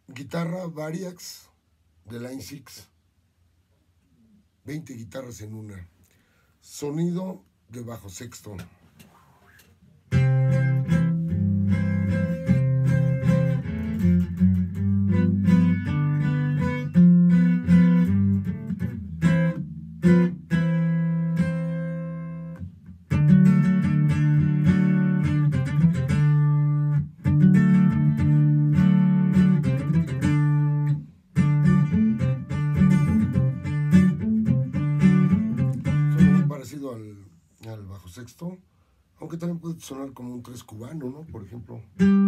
guitarra Variax de Line 6, 20 guitarras en una, sonido de bajo sexto. Al bajo sexto, aunque también puede sonar como un 3 cubano, ¿no? Por ejemplo.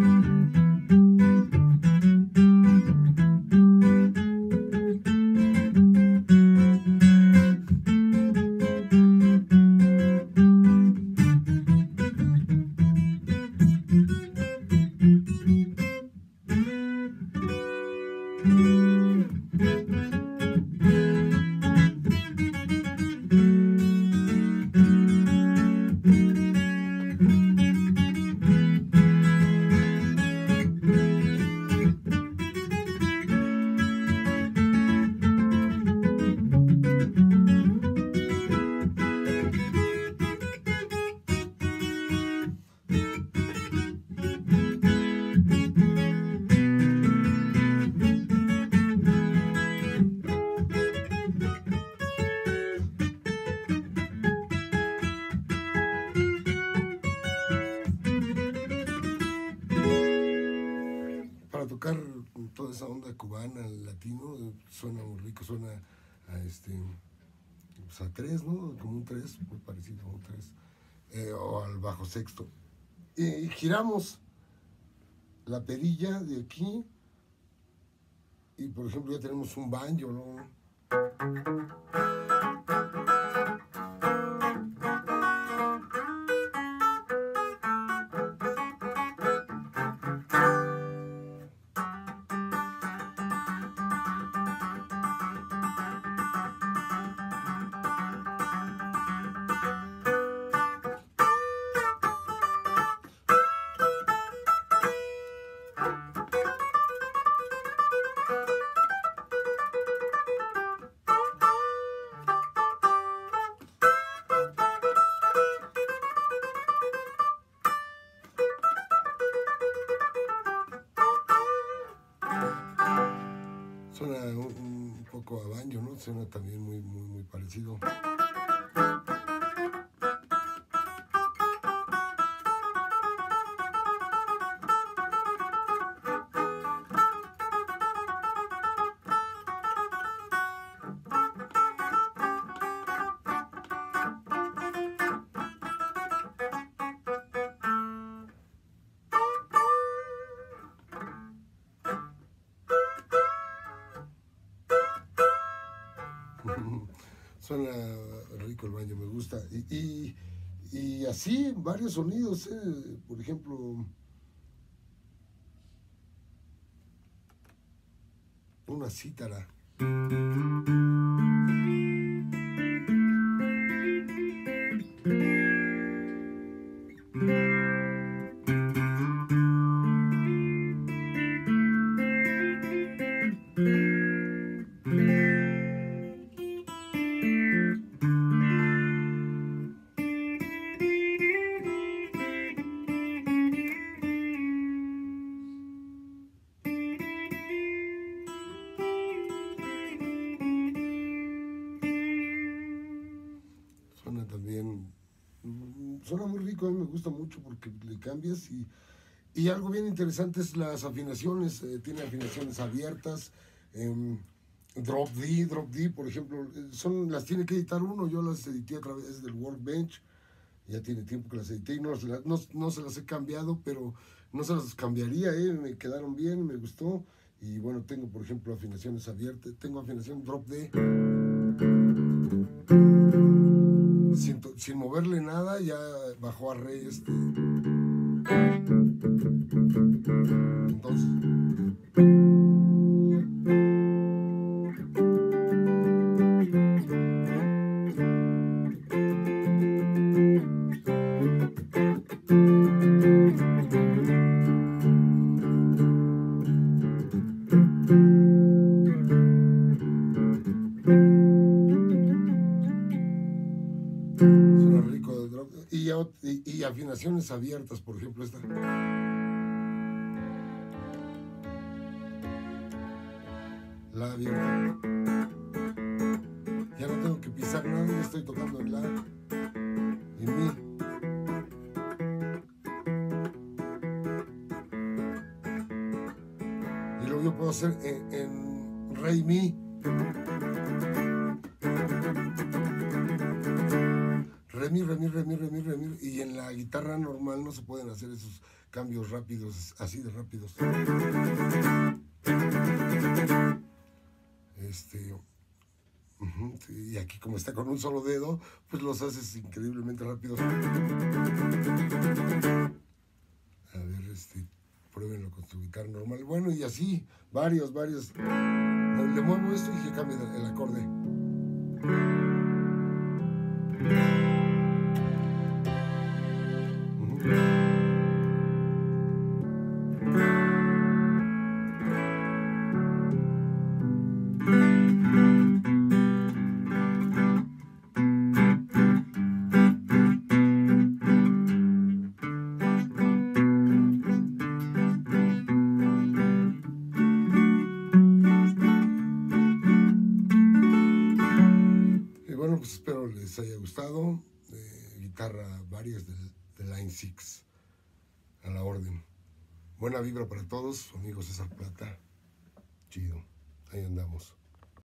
Para tocar toda esa onda cubana, el latino, suena muy rico, suena a pues a 3, ¿no? Como un 3, muy parecido a un 3, o al bajo sexto. Y giramos la perilla de aquí y, por ejemplo, ya tenemos un banjo, ¿no? Suena un poco a banjo, ¿no? Suena también muy parecido. Suena rico el banjo, me gusta. Y así, varios sonidos, por ejemplo, una cítara. También suena muy rico, a mí me gusta mucho porque le cambias y algo bien interesante es las afinaciones, tiene afinaciones abiertas, drop D, por ejemplo, las tiene que editar uno, yo las edité a través del Workbench, ya tiene tiempo que las edité y no se las he cambiado, pero no se las cambiaría, me quedaron bien, me gustó, y bueno, tengo por ejemplo afinaciones abiertas, tengo afinación drop D, sin moverle nada, ya bajó a re entonces afinaciones abiertas, por ejemplo, esta. La abierta. Ya no tengo que pisar nada, ya estoy tocando en la y mi. Y luego yo puedo hacer en re y mi. Re, mi, re, mi, re, mi, re, mi, re, mi. Y en la guitarra normal no se pueden hacer esos cambios rápidos, así de rápidos. Y aquí como está con un solo dedo, pues los haces increíblemente rápidos. A ver, pruébenlo con su guitarra normal. Bueno, y así, varios. Le muevo esto y que cambie el acorde. Bueno, pues espero les haya gustado. Guitarra varias de Line 6 a la orden. Buena vibra para todos, su amigo César Plata. Chido, ahí andamos.